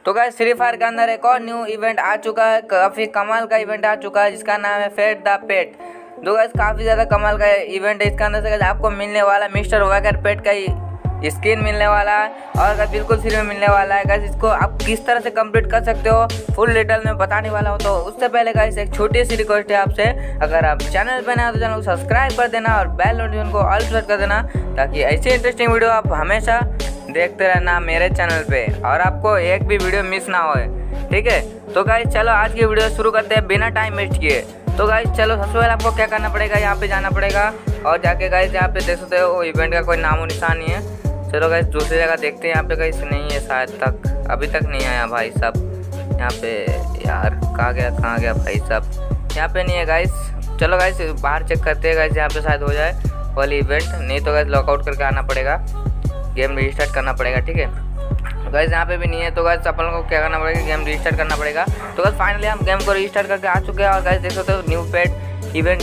तो guys free fire के अंदर एक और न्यू इवेंट आ चुका है, काफ़ी कमाल का इवेंट आ चुका है जिसका नाम है फेड द पेट। तो गाइस काफ़ी ज़्यादा कमाल का इवेंट है। इसके अंदर से आपको मिलने वाला मिस्टर वैगर पेट का स्किन मिलने वाला है और बिल्कुल फ्री में मिलने वाला है। गाइस इसको आप किस तरह से कंप्लीट कर सकते हो फुल डिटेल में बताने वाला हूँ। तो उससे पहले गाइस एक छोटी सी रिक्वेस्ट है आपसे, अगर आप चैनल पर नए हो तो चैनल को सब्सक्राइब कर देना और बेल नोटिफिकेशन को ऑल सेट कर देना, ताकि ऐसी इंटरेस्टिंग वीडियो आप हमेशा देखते रहना मेरे चैनल पे और आपको एक भी वीडियो मिस ना होए, ठीक है। तो गाइस चलो आज की वीडियो शुरू करते हैं बिना टाइम वेस्ट किए। तो गाइस चलो सबसे पहले आपको क्या करना पड़ेगा, यहाँ पे जाना पड़ेगा और जाके गाइस यहाँ पे देख सकते हो इवेंट का कोई नामो निशान नहीं है। चलो गाइस दूसरी जगह देखते हैं, यहाँ पे गाइस नहीं है शायद, तक अभी तक नहीं आया भाई साहब। यहाँ पे यार कहाँ गया भाई साहब, यहाँ पे नहीं है गाइस। चलो गाइस बाहर चेक करते हैं गाइस, यहाँ पे शायद हो जाए वाली इवेंट, नहीं तो गाइस लॉकआउट करके आना पड़ेगा, गेम रिस्टार्ट करना पड़ेगा, ठीक है। गाइस यहाँ पे भी नहीं है तो गाइस अपन को क्या करना पड़ेगा, गेम रिस्टार्ट करना पड़ेगा। तो गाइस फाइनली हम गेम को रिस्टार्ट करके आ चुके हैं और गाइस देख सकते हो new pet event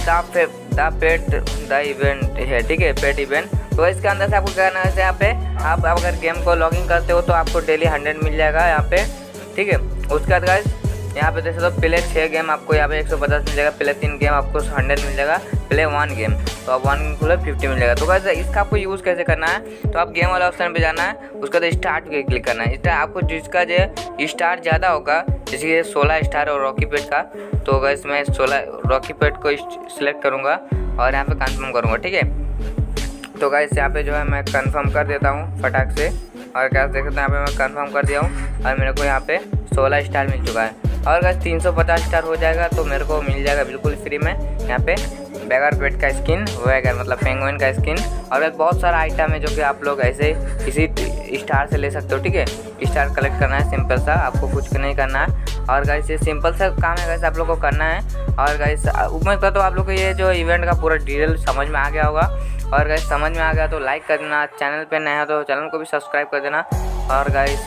the event है, ठीक है, पेट इवेंट। तो इसके अंदर से आपको क्या करना है, यहाँ पे आप अगर गेम को लॉगिन करते हो तो आपको डेली 100 मिल जाएगा यहाँ पे, ठीक है। उसके बाद गाइस यहाँ पे देख सकते हो प्ले 6 गेम आपको यहाँ पे 150 मिल जाएगा, प्ले 3 गेम आपको 100 मिल जाएगा, प्ले 1 गेम तो आप 1 गेम खुले 50 मिल जाएगा। तो गाइस इसका आपको यूज़ कैसे करना है, तो आप गेम वाला ऑप्शन पे जाना है, उसके बाद स्टार्ट पे क्लिक करना है। इसका आपको जिसका जो स्टार ज़्यादा होगा, जैसे कि 16 स्टार और रॉकी पेट का, तो गाइस मैं 16 रॉकी पेट को सिलेक्ट करूँगा और यहाँ पे कन्फर्म करूँगा, ठीक है। तो गाइस यहाँ पे जो है मैं कंफर्म कर देता हूँ फटाक से, और क्या देख सकते हैं यहाँ पे मैं कंफर्म कर दिया हूँ और मेरे को यहाँ पे 16 स्टार मिल चुका है। और गाइस 350 स्टार हो जाएगा तो मेरे को मिल जाएगा बिल्कुल फ्री में यहाँ पे वैगर पेट का स्किन, वैगर मतलब पेंगुइन का स्किन। और बहुत सारा आइटम है जो कि आप लोग ऐसे किसी स्टार से ले सकते हो, ठीक है। स्टार कलेक्ट करना है सिंपल सा, आपको कुछ नहीं करना है। और गाइस ये सिंपल सा काम है गाइस, आप लोग को करना है। और गाइस उम्मीद करता हूँ आप लोग को ये जो इवेंट का पूरा डिटेल समझ में आ गया होगा। और गाइस समझ में आ गया तो लाइक कर देना, चैनल पे नया है तो चैनल को भी सब्सक्राइब कर देना। और गाइस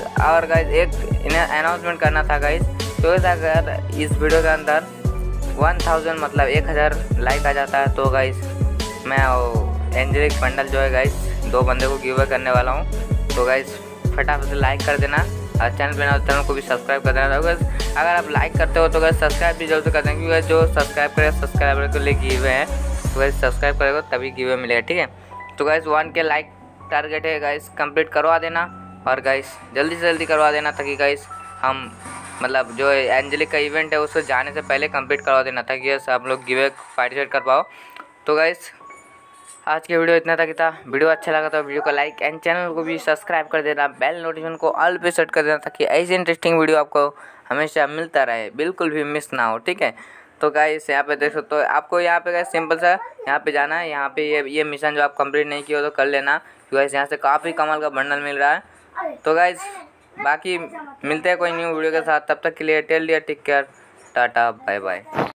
एक इन्हें अनाउंसमेंट करना था गाइस, तो अगर इस वीडियो के अंदर 1000 मतलब 1000 लाइक आ जाता है तो गाइस मैं एंजेलिक बंडल जो है गाइस 2 बंदे को गिव अवे करने वाला हूँ। तो गाइस फटाफट से लाइक कर देना और चैनल पे ना चैनल को भी सब्सक्राइब कर देना। तो गाइस अगर आप लाइक करते हो तो गाइस सब्सक्राइब भी जरूर कर देना, क्योंकि जो सब्सक्राइब करेगा सब्सक्राइबर को लिए गिव अवे है, तो गाइस सब्सक्राइब करेगा तभी गिव अवे मिलेगा, ठीक है। तो गाइस 1K लाइक टारगेट है गाइस, कंप्लीट करवा देना और गाइस जल्दी से जल्दी करवा देना, ताकि गाइस हम मतलब जो एंजेलिक का इवेंट है उसको जाने से पहले कंप्लीट करवा देना, ताकि गाइस आप लोग गिव अवे पार्टिसिपेट कर पाओ। तो गाइस आज की वीडियो इतना तक था। वीडियो अच्छा लगा तो वीडियो को लाइक एंड चैनल को भी सब्सक्राइब कर देना, बेल नोटिफिकेशन को ऑल पे सेट कर देना, ताकि ऐसी इंटरेस्टिंग वीडियो आपको हमेशा मिलता रहे, बिल्कुल भी मिस ना हो, ठीक है। तो गाइस यहाँ पे देख सकते हो आपको यहाँ पे गाइस सिंपल सा यहाँ पे जाना है, यहाँ पे ये मिशन जो आप कंप्लीट नहीं किए हो तो कर लेना, क्योंकि गाइस यहाँ से काफ़ी कमाल का बंडल मिल रहा है। तो गाइस बाकी मिलते हैं कोई न्यू वीडियो के साथ, तब तक के लिए tell dear take care, tata bye bye.